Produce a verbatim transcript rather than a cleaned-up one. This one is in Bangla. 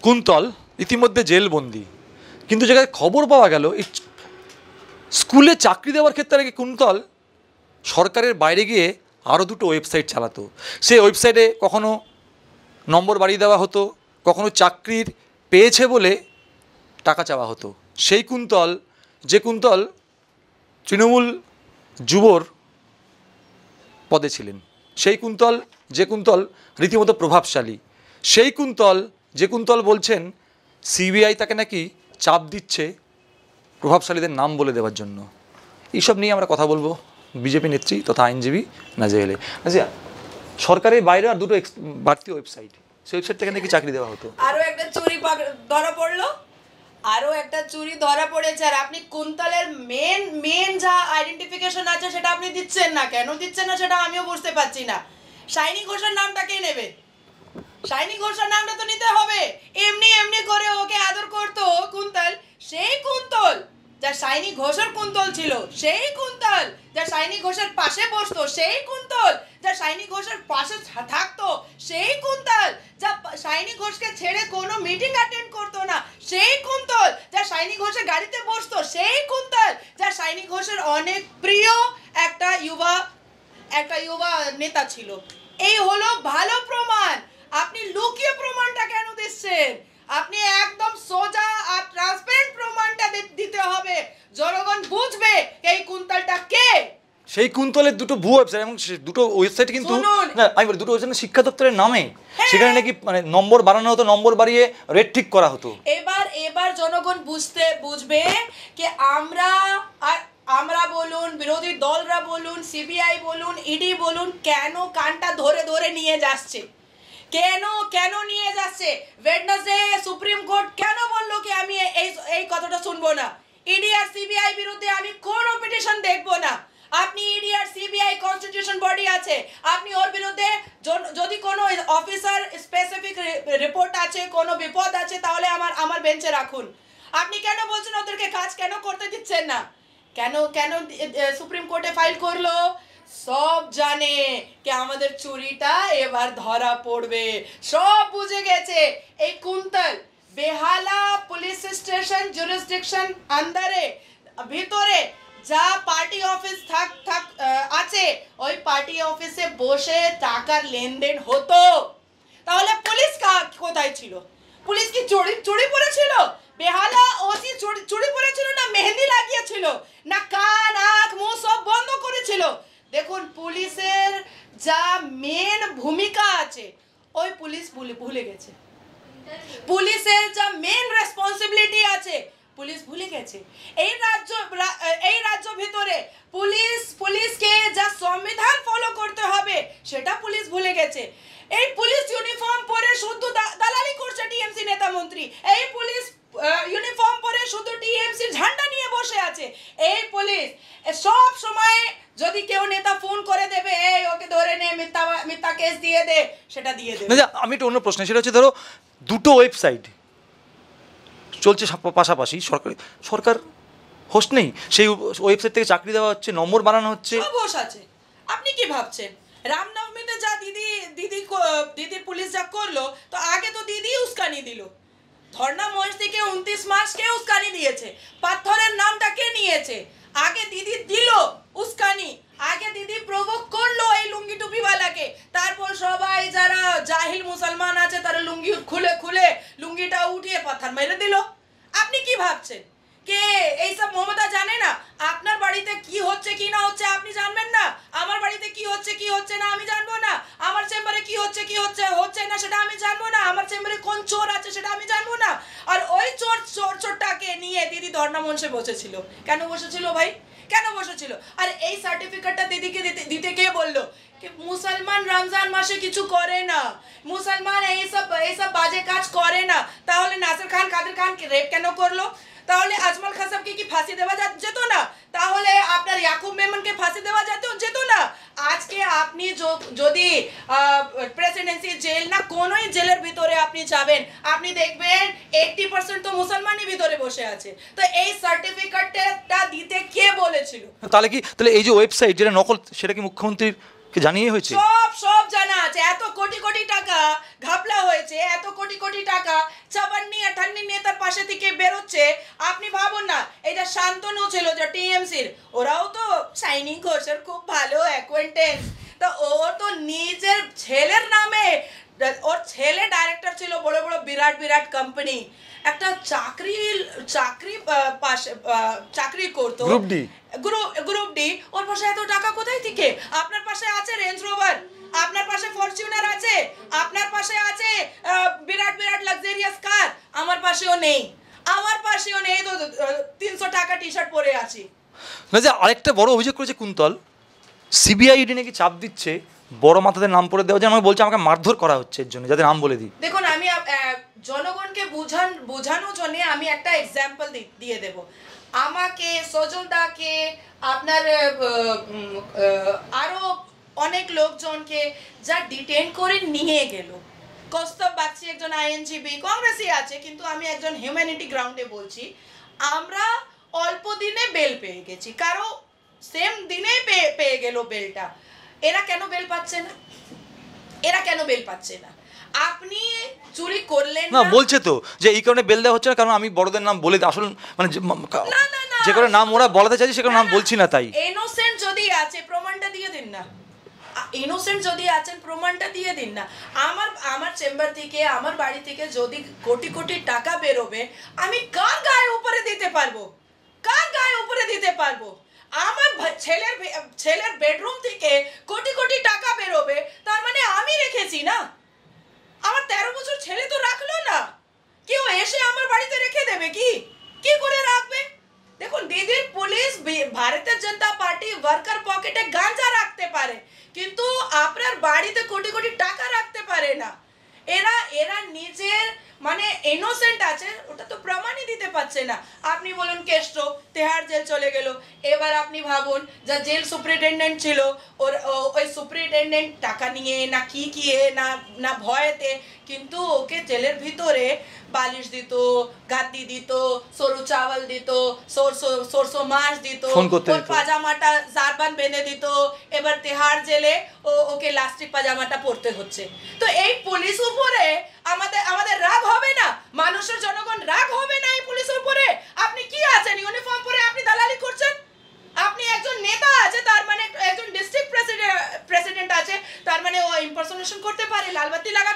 কুন্তল ইতিমধ্যে জেলবন্দি, কিন্তু যেখানে খবর পাওয়া গেল এই স্কুলে চাকরি দেওয়ার ক্ষেত্রে নাকি কুন্তল সরকারের বাইরে গিয়ে আরও দুটো ওয়েবসাইট চালাতো। সেই ওয়েবসাইটে কখনো নম্বর বাড়িয়ে দেওয়া হতো, কখনো চাকরির পেয়েছে বলে টাকা চাওয়া হতো। সেই কুন্তল, যে কুন্তল তৃণমূল যুবর পদে ছিলেন, সেই কুন্তল, যে কুন্তল রীতিমতো প্রভাবশালী, সেই কুন্তল, যে কুন্তল বলছেন সিবিআই তাকে নাকি চাপ দিচ্ছে প্রভাবশালীদের নাম বলে দেওয়ার জন্য। এইসব নিয়ে আমরা কথা বলবো বিজেপি নেত্রী তথা আইনজীবী নাজিয়া এলে। নাজিয়া, সরকারের বাইরে আর দুটো বাড়তি ওয়েবসাইট, সেই ওয়েবসাইট থেকে নাকি চাকরি দেওয়া হতো। আরও একটা চুরি ধরা পড়লো, আরও একটা চুরি ধরা পড়েছে। আর আপনি কুন্তলের মেন মেন যা আইডেন্টিফিকেশন আছে সেটা আপনি দিচ্ছেন না, কেন দিচ্ছেন না সেটা আমিও বুঝতে পারছি না। শাইনি ঘোষের নামটা কে নেবে? শাইনি ঘোষের নামটা তো নিতে হবে। এমনি এমনি করে ওকে আদর করতো কুন্তল, সেই কুন্তল যা শাইনি ঘোষের কুন্তল ছিল, সেই কুন্তল যা শাইনি ঘোষের পাশে বসতো, সেই কুন্তল যা শাইনি ঘোষের পাশে থাকতো, সেই কুন্তল যা শাইনি ঘোষকে ছেড়ে কোনো মিটিং অ্যাটেন্ড করতো না, সেই কুন্তল যা শাইনি ঘোষের গাড়িতে বসতো, সেই কুন্তল যা শাইনি ঘোষের অনেক প্রিয় একটা যুবা একটা যুবা নেতা ছিল। এই হলো ভালো প্রমাণ। আপনি লুকিয়ে প্রমাণটা কেন দিচ্ছেন? আপনি একদম সোজা আর ট্রান্সপারেন্ট প্রমাণটা দিতে হবে, জনগণ বুঝবে এই কুন্তলটা কে। সেই কুন্তলের দুটো ভুয়ো ওয়েবসাইট, এবং দুটো ওয়েবসাইট কিন্তু না, আমি বলি দুটো ওয়েবসাইট শিক্ষা দপ্তরের নামে, সেখানে নাকি মানে নম্বর বাড়ানো হতো, নম্বর বাড়িয়ে রেট ঠিক করা হতো। এবার এবার জনগণ বুঝতে বুঝবে যে আমরা আর আমরা বলুন, বিরোধী দলরা বলুন, সিবিআই বলুন, ইডি বলুন, কেন কানটা ধরে ধরে নিয়ে যাচ্ছে, কেন কেন নিয়ে যাচ্ছে। ওয়েডনেসডে সুপ্রিম কোর্ট কেন বললো কি আমি এই এই কথাটা শুনবো না? ইডি আর সিবিআই বিরুদ্ধে আমি কোনো পিটিশন দেখবো না। আপনি ইডি আর সিবিআই কনস্টিটিউশন বডি আছে, আপনি ওর বিরুদ্ধে যদি কোনো অফিসার স্পেসিফিক রিপোর্ট আছে, কোনো বিপদ আছে, তাহলে আমার আমার বেঞ্চে রাখুন। আপনি কেন বলছেন ওদেরকে কাজ কেন করতে দিচ্ছেন না? কেন কেন সুপ্রিম কোর্টে ফাইল করলো? সব জানে কি আমাদের চুরিটা এবার ধরা পড়বে, সব বুঝে গেছে। এই Kuntal Behala police station jurisdiction আন্ডারে ভিতরে যা পার্টি অফিস থাক থাক আছে, ওই পার্টি অফিসে বসে টাকার লেনদেন হতো। তাহলে পুলিশ কোথায় ছিল? পুলিশ কি চুরি চুরি পড়েছিল? বেহালা ওসি চুরি পড়েছিল না মেহেন্দি লাগিয়েছিল, না কান আঁখ মুখ সব বন্ধ করেছিল? দেখুন, পুলিশের যা মেন ভূমিকা আছে ওই পুলিশ ভুলে ভুলে গেছে। পুলিশের যা মেন রেসপন্সিবিলিটি আছে পুলিশ ভুলে গেছে। এই রাজ্য এই রাজ্য ভিতরে পুলিশ পুলিশকে যা সংবিধান ফলো করতে হবে সেটা পুলিশ ভুলে গেছে। এই পুলিশ ইউনিফর্ম পরে শুধু দালালি করছে টিএমসি নেতা মন্ত্রী, এই পুলিশ ইউনিফর্ম পরে শুধু টিএমসির ঝান্ডা নিয়ে বসে আছে। এই পুলিশ সব সময় যদি কেউ নেতা ফোন করে দেবে এই ওকে ধরে নে, মিথ্যা মিথ্যা কেস দিয়ে দে, সেটা দিয়ে দেবে। আমি একটা অন্য প্রশ্ন, সেটা হচ্ছে ধরো দুটো ওয়েবসাইট চলছে পাশাপাশি, সরকার সরকার হোস্ট নেই, সেই ওয়েবসাইট থেকে চাকরি দেওয়া হচ্ছে, নম্বর বানানো হচ্ছে, সব হোস্ট আছে। আপনি কি ভাবছেন রামনবমীতে যা দিদি দিদি দিদির পুলিশ যা করলো, তো আগে তো দিদি উস্কানি দিল। ধর্ণা মঞ্চ থেকে উনত্রিশ মার্চ কে উস্কানি দিয়েছে? পাথরের নামটা কে নিয়েছে? আগে দিদি দিল উস্কানি, আগে দিদি প্রভোগ করলো এই লুঙ্গি টুপিওয়ালাকে, তারপর সবাই যারা জাহিল মুসলমান আছে তারা লুঙ্গি খুলে খুলে লুঙ্গিটা উঠিয়ে পাথর মেরে দিল। আপনি কি ভাবছেন কে এইসব মমতা জানে না? আপনার বাড়িতে কি হচ্ছে কি না হচ্ছে আপনি জানবেন না? আমার বাড়িতে কি হচ্ছে কি হচ্ছে না আমি জানবো না? আমার চেম্বারে কি হচ্ছে কি হচ্ছে হচ্ছে না সেটা আমি জানবো না? আমার চেম্বারে কোন চোর আছে সেটা আমি জানবো না? আর ওই চোর চোর চোরটাকে নিয়ে দিদি ধর্ণা মঞ্চে বসেছিল। কেন বসেছিল ভাই? কেন বসেছিল? আর এই সার্টিফিকেটটা দিদিকে দিতে দিতে কে বললো? মুসলমান রমজান মাসে কিছু করে না, মুসলমান এইসব এইসব বাজে কাজ করে না। তাহলে নাসির খান কাদের খান রেপ কেন করলো? তাহলে আজমল খান সাহেবকে কি ফাঁসি দেওয়া যেত না? তাহলে আপনার ইয়াকুব মেমনকে ফাঁসি দেওয়া যেত যেত না? আজকে আপনি যদি প্রেসিডেন্সি জেল না কোনোই জেলের ভিতরে আপনি যাবেন, আপনি দেখবেন এইট্টি পার্সেন্ট তো মুসলমানই ভিতরে বসে আছে। তো এই সার্টিফিকেটটা দিতে কে বলেছিল? তাহলে কি তাহলে এই যে ওয়েবসাইট যেটা নকল, সেটা কি মুখ্যমন্ত্রীর কি জানিয়ে হয়েছে? সব সব জানা আছে। এত কোটি কোটি টাকা ঘাপলা হয়েছে, এত কোটি কোটি টাকা চাবান্নি আঠান্নি নেতার পাশে থেকে বেরোচ্ছে। আপনি ভাবুন না, এটা শান্তনু ছিল যে টিএমসির, ওরাও তো সাইনিং ঘোষের খুব ভালো অ্যাকোয়েন্টেন্স। তো ও তো নিজের ছেলের নামে, ওর ছেলে ডাইরেক্টর ছিল বড় বড় বিরাট বিরাট কোম্পানি, একটা চাকরি চাকরি আহ, পাশে আহ, চাকরি করতো group D group group D. ওর পাশে এত টাকা কোথায় থেকে? আপনার পাশে আছে রেঞ্জ রোভার, আপনার পাশে ফরচুনার আছে, আপনার পাশে আছে আহ, বিরাট বিরাট লাক্সারিয়াস কার, আমার পাশেও নেই, আমার পাশেও নেই। তো তিনশো টাকা টি শার্ট পরে আছি। না, যে আরেকটা বড় অভিযোগ করেছে কুন্তল, সিবিআই ইডি নাকি চাপ দিচ্ছে বড় মাথাদের নাম পড়ে দেওয়া, যে আমাকে বলছে আমাকে মারধর করা হচ্ছে এর জন্য, যাদের নাম বলে দিই। দেখুন, আমি আহ, জনগণকে বুঝান বোঝানোর জন্য আমি একটা এক্সাম্পল দিয়ে দেব। আমাকে, সজলদাকে, আপনার আহ, উম, আহ, আরো অনেক লোকজনকে যা ডিটেন করে নিয়ে গেল, কৌস্তব বাগচি একজন আইএনজিবি, কংগ্রেসই আছে, কিন্তু আমি একজন হিউম্যানিটি গ্রাউন্ডে বলছি, আমরা অল্প দিনে বেল পেয়ে গেছি, কারো সেম দিনেই পেয়ে পেয়ে গেল বেলটা। এরা কেন বেল পাচ্ছে না? এরা কেন বেল পাচ্ছে না? আপনি চুরি করলেন না, না, বলছে তো যে এই কারণে বেল দেওয়া হচ্ছে না, কারণ আমি বড়দের নাম বলে দিই। আসল মানে যে- ম- কা- না, না, না। যে করে নাম ওরা বলাতে চাইছে সে করে নাম বলছি না, তাই। ইনোসেন্ট যদি আছে প্রমাণটা দিয়ে দিন না। ইনোসেন্ট যদি আছেন প্রমাণটা দিয়ে দিন না। আমার আমার চেম্বার থেকে, আমার বাড়ি থেকে যদি কোটি কোটি টাকা বেরোবে, আমি কার গায়ে উপরে দিতে পারবো? কার গায়ে উপরে দিতে পারবো? আমার ভা- ছেলের বে- ছেলের বেডরুম থেকে কোটি কোটি টাকা বেরোবে, তার মানে আমি রেখেছি না। আমার তেরো বছর ছেলে তো রাখলো না, কেউ এসে আমার বাড়িতে রেখে দেবে কি? কি করে রাখবে? দেখুন, দিদির পুলিশ ভারতীয় জনতা পার্টি ওয়ার্কার পকেটে গাঁজা রাখতে পারে, কিন্তু আপনার বাড়িতে কোটি কোটি টাকা রাখতে পারে না। এরা এরা নিজের মানে ইনোসেন্ট আছে, ওটা তো প্রমাণই দিতে পারছে না। আপনি বলুন কেষ্ট তেহার জেল চলে গেল, এবার আপনি ভাবুন যা জেল সুপ্রিনটেন্ডেন্ট ছিল, ওর ও- ওই সুপ্রিনটেন্ডেন্ট টাকা নিয়ে না কি কি না না ভয়েতে, কিন্তু ওকে জেলের ভিতরে বালিশ দিত, গাদ্দি দিত, সরু চাওয়াল দিত, সরষো সরষো মাছ দিত, ফোন করতে ওর দিত। পাজামাটা জারবান বেঁধে দিত। এবার তেহার জেলে ও ওকে লাস্টিক পাজামাটা পরতে হচ্ছে। তো এই পুলিশ উপরে আমাদের আমাদের রাগ হবে না? মানুষের জনগণ রাগ হবে না এই পুলিশের উপরে? আপনি কি আছেন ইউনিফর্ম পরে, আপনি দালালি করছেন? আপনি একজন নেতা আছে, তার মানে একজন ডিস্ট্রিক্ট প্রেসিডেন্ট প্রেসিডেন্ট আছে, তার মানে ও ইম্পারসোনেশন করতে পারে, লালবাতি লাগা